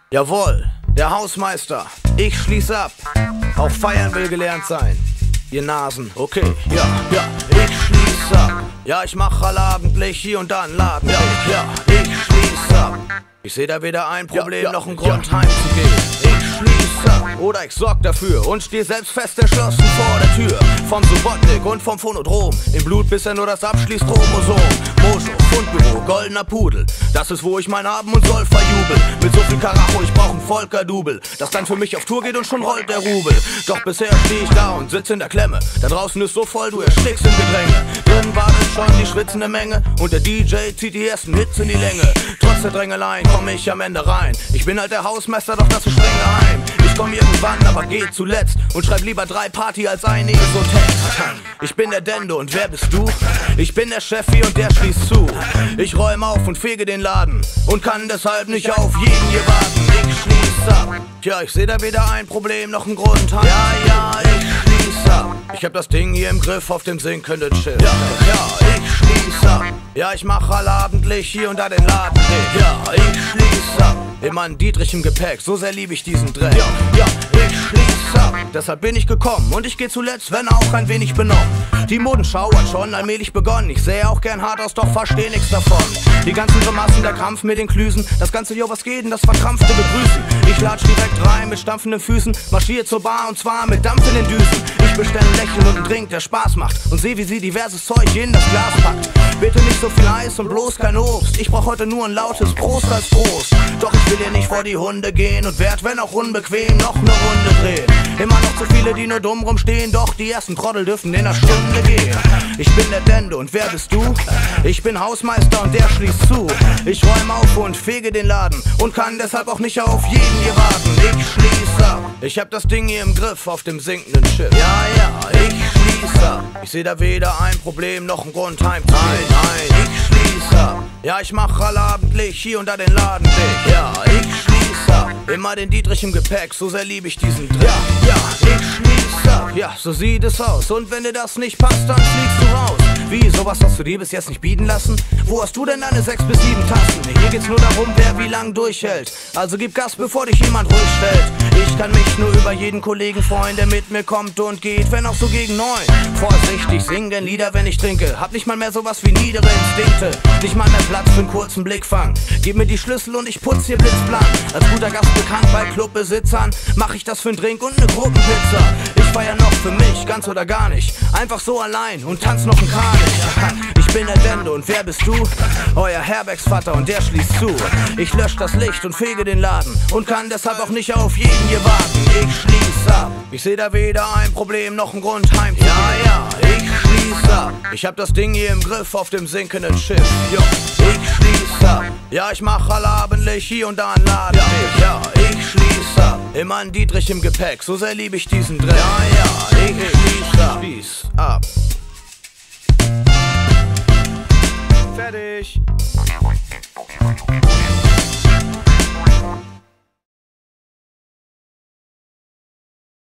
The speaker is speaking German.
Jawohl, der Hausmeister, ich schließ ab. Auch feiern will gelernt sein. Ihr Nasen, okay, ja, ich schließ ab. Ja, ich mach allabendlich hier und da einen Laden. Ja, ich schließ ab. Ich seh da weder ein Problem noch einen Grund heimzugehen. Ich schließ ab. Oder ich sorg dafür und steh selbst fest entschlossen vor der Tür. Vom Subotnik und vom Phonodrom. Im Blut bisher nur das Abschließchromosom. Mojo, Fundbüro, goldener Pudel. Das ist, wo ich mein Haben und Soll verjubel. Mit so viel Karacho, ich brauch ein Volker-Double. Das dann für mich auf Tour geht und schon rollt der Rubel. Doch bisher steh ich da und sitz in der Klemme. Da draußen ist so voll, du erstickst im Gedränge. Drin wartet schon die schwitzende Menge. Und der DJ zieht die ersten Hits in die Länge. Trotz der Drängeleien komm ich am Ende rein. Ich bin halt der Hausmeister, doch das ist streng geheim. Ich komm irgendwann, aber geh zuletzt. Und schreib lieber 3 Party als ein Esotext. Ich bin der Dendo und wer bist du? Ich bin der Chefi und der schließt zu. Ich räum auf und fege den Laden und kann deshalb nicht auf jeden hier warten. Ich schließ ab. Tja, ich seh da weder ein Problem noch einen Grund. Ja, ich schließ ab. Ich hab das Ding hier im Griff auf dem sinkenden Schiff. Ja, ich schließ ab. Ja, ich mach allabendlich hier und da den Laden. Ja, ich schließ ab. Immer ein Dietrich im Gepäck, so sehr lieb ich diesen Dreck. Ja, ich schließ ab. Deshalb bin ich gekommen und ich geh zuletzt, wenn auch ein wenig benommen. Die Modenschau hat schon allmählich begonnen. Ich sähe auch gern hart aus, doch versteh nix davon. Die ganzen Grimassen, der Krampf mit den Klüsen. Das ganze, jo, was geht denn, das verkrampfte Begrüßen. Ich latsch direkt rein mit stampfenden Füßen. Marschier zur Bar und zwar mit Dampf in den Düsen. Ich bestell ein Lächeln und einen Drink, der Spaß macht. Und seh, wie sie diverses Zeug in das Glas packt. Bitte nicht so viel Eis und bloß kein Obst. Ich brauch heute nur ein lautes Prost als Prost. Doch ich will hier nicht vor die Hunde gehen und werd, wenn auch unbequem, noch ne Runde drehen. Immer noch zu viele, die nur dumm rumstehen. Doch die ersten Trottel dürfen in 1 Stunde gehen. Ich bin der Dendo und wer bist du? Ich bin Hausmeister und der schließt zu. Ich räum auf und fege den Laden und kann deshalb auch nicht auf jeden hier warten. Ich schließ ab. Ich hab das Ding hier im Griff auf dem sinkenden Schiff. Ja, ich schließ ab. Ich seh da weder ein Problem noch einen Grund heimzugehen. Nein, ich schließ ab. Ja, ich mach allabendlich hier und da den Laden dicht. Ja, ich schließ ab. Immer den Dietrich im Gepäck, so sehr lieb ich diesen Dreck. Ja, ich schließ ab. Ja, so sieht es aus. Und wenn dir das nicht passt, dann fliegst du raus. Wie, sowas hast du dir bis jetzt nicht bieten lassen? Wo hast du denn deine 6 bis 7 Tassen? Hier geht's nur darum, wer wie lang durchhält. Also gib Gas, bevor dich jemand ruhig stellt. Ich kann mich nur über jeden Kollegen freuen, der mit mir kommt und geht, wenn auch so gegen 9. Vorsichtig, sing denn Lieder, wenn ich trinke. Hab nicht mal mehr sowas wie niedere Instinkte. Nicht mal mehr Platz für einen kurzen Blickfang. Gib mir die Schlüssel und ich putz hier blitzblank. Als guter Gast bekannt bei Clubbesitzern mach ich das für einen Drink und eine Gruppenpizza. Ich feier noch für mich, ganz oder gar nicht. Einfach so allein und tanz noch ein Kranich. Ich bin der Dendo und wer bist du? Euer Herbergsvater und der schließt zu. Ich lösch das Licht und fege den Laden und kann deshalb auch nicht auf jeden hier warten. Ich schließ ab. Ich seh da weder ein Problem noch einen Grund heimzugehen. Ja, ich schließ ab. Ich hab das Ding hier im Griff auf dem sinkenden Schiff. Jo, ich schließ ab. Ja, ich mach allabendlich hier und da einen Laden. Ja, ich schließ ab. Immer ein Dietrich im Gepäck, so sehr lieb ich diesen Dreck. Ja, ich schließ ab. Schließ ab. Fertig.